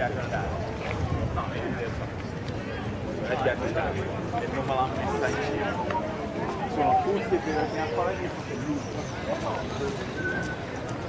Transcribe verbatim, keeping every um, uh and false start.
piace andare. No, io in realtà non è piace andare, e non me l'ha messa in giro. Sono tutti per la mia pagina e l'ultima.